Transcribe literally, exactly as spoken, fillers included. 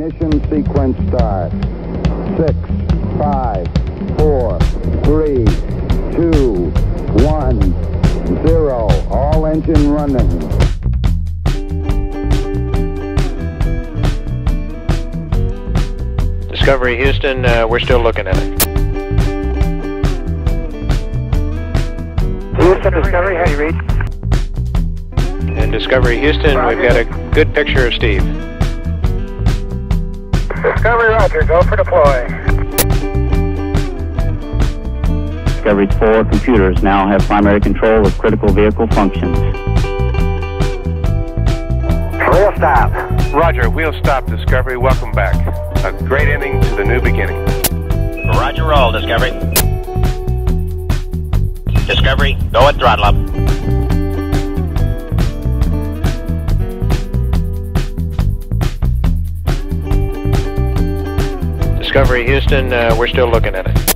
Ignition sequence start. Six, five, four, three, two, one, zero. All engine running. Discovery Houston, uh, we're still looking at it. Houston, Discovery, how do you read? And Discovery Houston, Roger. We've got a good picture of Steve. Discovery, Roger, go for deploy. Discovery's four computers now have primary control of critical vehicle functions. Wheel stop. Roger, wheel stop, Discovery. Welcome back. A great ending to the new beginning. Roger, roll, Discovery. Discovery, go at throttle up. Discovery Houston, uh, we're still looking at it.